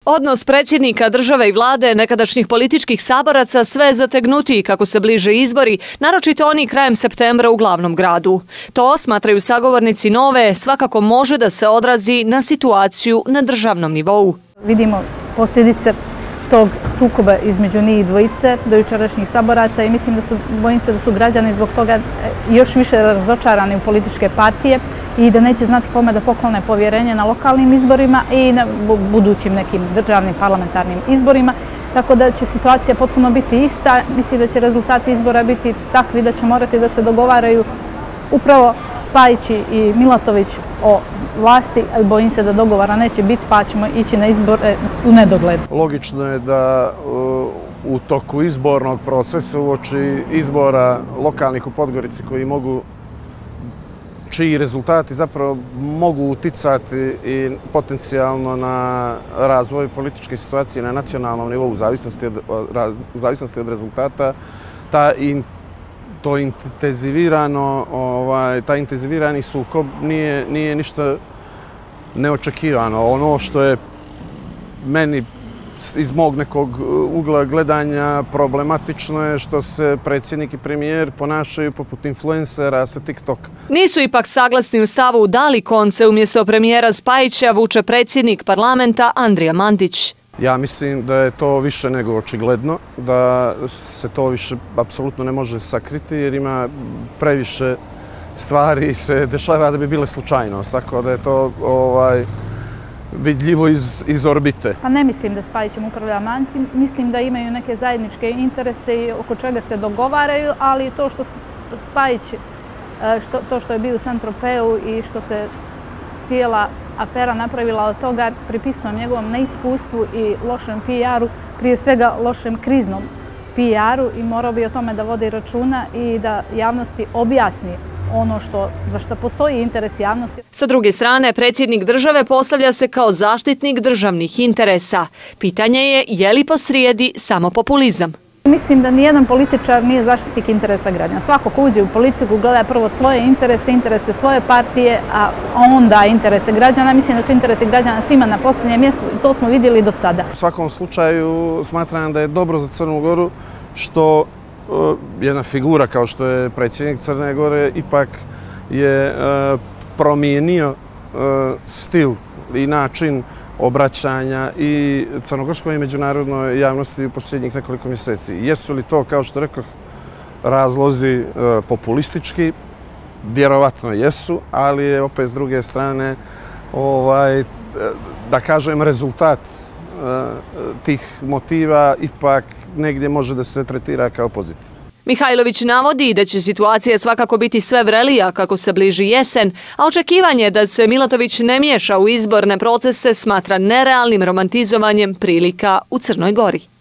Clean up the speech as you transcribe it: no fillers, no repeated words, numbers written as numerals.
Odnos predsjednika države i vlade, nekadašnjih političkih saboraca, sve je zategnutiji kako se bliže izbori, naročito oni krajem septembra u glavnom gradu. To, smatraju sagovornici Nove, svakako može da se odrazi na situaciju na državnom nivou. Vidimo posljedice tog sukoba između njih dvojice do jučerašnjih saboraca i bojim se da su građani zbog toga još više razočarani u političke partije i da neće znati kome da poklone povjerenje na lokalnim izborima i na budućim nekim državnim parlamentarnim izborima. Tako da će situacija potpuno biti ista. Mislim da će rezultati izbora biti takvi da će morati da se dogovaraju upravo Spajić i Milatović o vlasti, ali bojim se da dogovora neće biti, pa ćemo ići na izbore u nedogled. Logično je da u toku izbornog procesa uoči izbora lokalnih u Podgorici čiji rezultati zapravo mogu uticati i potencijalno na razvoj političke situacije na nacionalnom nivou u zavisnosti od rezultata, taj intenzivirani sukob nije ništa neočekivano. Ono što je meni iz mog nekog ugla gledanja problematično je što se predsjednik i premijer ponašaju poput influencera sa TikToka. Nisu ipak saglasni u stavu da li konce umjesto premijera Spajića vuče predsjednik parlamenta Andrija Mandić. Ja mislim da je to više nego očigledno, da se to više apsolutno ne može sakriti jer ima previše stvari se dešava da bi bile slučajnost, tako da je to vidljivo iz orbite. Pa ne mislim da Spajićem upravlja Mandić, mislim da imaju neke zajedničke interese i oko čega se dogovaraju, ali to što se Spajić, to što je bio u Saint-Tropeu i što se cijela afera napravila od toga, pripisujem njegovom neiskustvu i lošem PR-u, prije svega lošem kriznom PR-u i morao bi o tome da vodi računa i da javnosti objasni ono za što postoji interes javnosti. Sa druge strane, predsjednik države postavlja se kao zaštitnik državnih interesa. Pitanje je li posrijedi samo populizam? Mislim da nijedan političar nije zaštitnik interesa građana. Svako ko uđe u politiku gleda prvo svoje interese svoje partije, a onda interese građana. Mislim da su interesi građana svima na posljednjem mjestu i to smo vidjeli do sada. U svakom slučaju smatram da je dobro za Crnu Goru što jedna figura kao što je predsjednik Crne Gore ipak je promijenio stil i način obraćanja i crnogorskoj i međunarodnoj javnosti u posljednjih nekoliko mjeseci. Jesu li to, kao što rekoh, razlozi populistički? Vjerovatno jesu, ali je opet s druge strane, da kažem, rezultat tih motiva ipak negdje može da se tretira kao pozitiv. Mihajlović navodi da će situacija svakako biti sve vrelija kako se bliži jesen, a očekivanje da se Milatović ne miješa u izborne procese smatra nerealnim romantizovanjem prilika u Crnoj Gori.